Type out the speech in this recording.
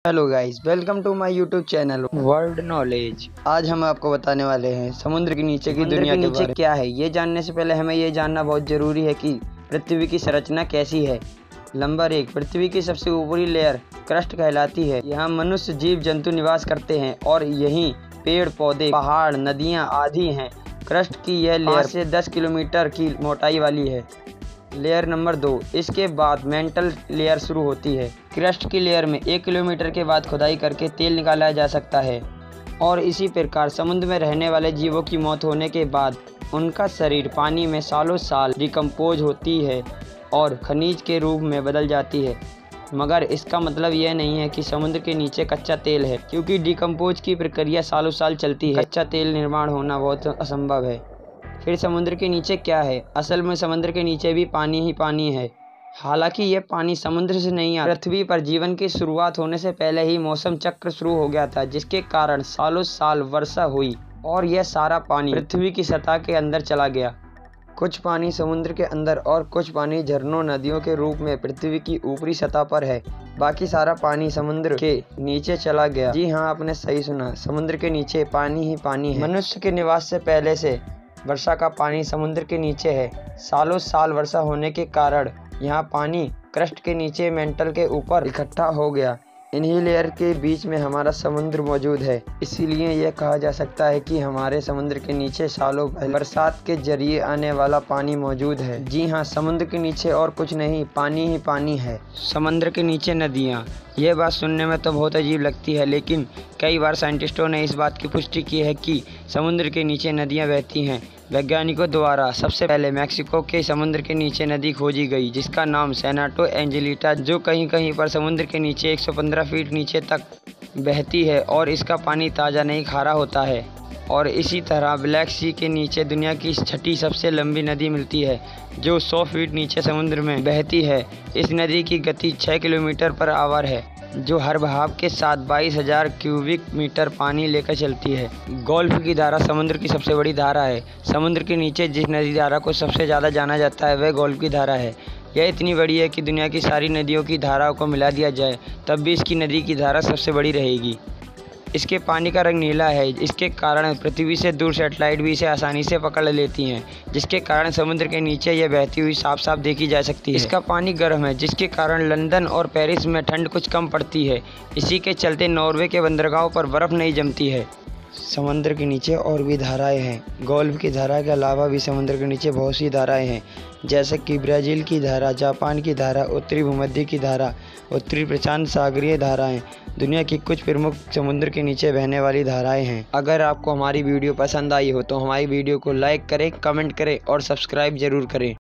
Hello guys, welcome to my YouTube channel World Knowledge. आज हम आपको बताने वाले हैं समुद्र के नीचे की दुनिया के नीचे क्या है। ये जानने से पहले हमें ये जानना बहुत ज़रूरी है कि पृथ्वी की संरचना कैसी है। नंबर 1, पृथ्वी की सबसे ऊपरी लेयर क्रस्ट कहलाती है। यहाँ मनुष्य, जीव जंतु निवास करते हैं और यहीं पेड़ पौधे, पहाड़, नदियाँ आदि हैं। क्रस्ट की यह लेयर 5 से 10 किलोमीटर की मोटाई वाली है। लेयर नंबर 2, इसके बाद मेंटल लेयर शुरू होती है। क्रस्ट की लेयर में 1 किलोमीटर के बाद खुदाई करके तेल निकाला जा सकता है और इसी प्रकार समुद्र में रहने वाले जीवों की मौत होने के बाद उनका शरीर पानी में सालों साल डिकम्पोज होती है और खनिज के रूप में बदल जाती है। मगर इसका मतलब यह नहीं है कि समुद्र के नीचे कच्चा तेल है, क्योंकि डिकम्पोज की प्रक्रिया सालों साल चलती है। कच्चा तेल निर्माण होना बहुत असंभव है। फिर समुद्र के नीचे क्या है? असल में समुद्र के नीचे भी पानी ही पानी है। हालांकि यह पानी समुद्र से नहीं आता। पृथ्वी पर जीवन की शुरुआत होने से पहले ही मौसम चक्र शुरू हो गया था, जिसके कारण सालों साल वर्षा हुई और यह सारा पानी पृथ्वी की सतह के अंदर चला गया। कुछ पानी समुद्र के अंदर और कुछ पानी झरनों, नदियों के रूप में पृथ्वी की ऊपरी सतह पर है। बाकी सारा पानी समुद्र के नीचे चला गया। जी हाँ, आपने सही सुना, समुद्र के नीचे पानी ही पानी है। मनुष्य के निवास से पहले से वर्षा का पानी समुद्र के नीचे है। सालों साल वर्षा होने के कारण यहाँ पानी क्रस्ट के नीचे मेंटल के ऊपर इकट्ठा हो गया। इन्हीं लेयर के बीच में हमारा समुद्र मौजूद है। इसीलिए यह कहा जा सकता है कि हमारे समुद्र के नीचे सालों पहले बरसात के जरिए आने वाला पानी मौजूद है। जी हाँ, समुद्र के नीचे और कुछ नहीं, पानी ही पानी है। समुद्र के नीचे नदियाँ, यह बात सुनने में तो बहुत अजीब लगती है, लेकिन कई बार साइंटिस्टों ने इस बात की पुष्टि की है कि समुद्र के नीचे नदियाँ बहती हैं। वैज्ञानिकों द्वारा सबसे पहले मैक्सिको के समुद्र के नीचे नदी खोजी गई, जिसका नाम सेनाटो एंजेलिटा, जो कहीं कहीं पर समुद्र के नीचे 115 फीट नीचे तक बहती है और इसका पानी ताज़ा नहीं खारा होता है। और इसी तरह ब्लैक सी के नीचे दुनिया की छठी सबसे लंबी नदी मिलती है, जो 100 फीट नीचे समुद्र में बहती है। इस नदी की गति 6 किलोमीटर पर आवर है, जो हर बहाव के साथ 22,000 क्यूबिक मीटर पानी लेकर चलती है। गोल्फ की धारा समुद्र की सबसे बड़ी धारा है। समुद्र के नीचे जिस नदी धारा को सबसे ज़्यादा जाना जाता है वह गोल्फ की धारा है। यह इतनी बड़ी है कि दुनिया की सारी नदियों की धाराओं को मिला दिया जाए तब भी इसकी नदी की धारा सबसे बड़ी रहेगी। इसके पानी का रंग नीला है, इसके कारण पृथ्वी से दूर सैटेलाइट भी इसे आसानी से पकड़ लेती हैं, जिसके कारण समुद्र के नीचे यह बहती हुई साफ साफ देखी जा सकती है। इसका पानी गर्म है, जिसके कारण लंदन और पेरिस में ठंड कुछ कम पड़ती है। इसी के चलते नॉर्वे के बंदरगाहों पर बर्फ़ नहीं जमती है। समुद्र के नीचे और भी धाराएं हैं। गोल्फ की धारा के अलावा भी समुद्र के नीचे बहुत सी धाराएं हैं, जैसे कि ब्राज़ील की धारा, जापान की धारा, उत्तरी भूमध्य की धारा, उत्तरी प्रशांत सागरीय धाराएं दुनिया की कुछ प्रमुख समुद्र के नीचे बहने वाली धाराएं हैं। अगर आपको हमारी वीडियो पसंद आई हो तो हमारी वीडियो को लाइक करें, कमेंट करें और सब्सक्राइब ज़रूर करें।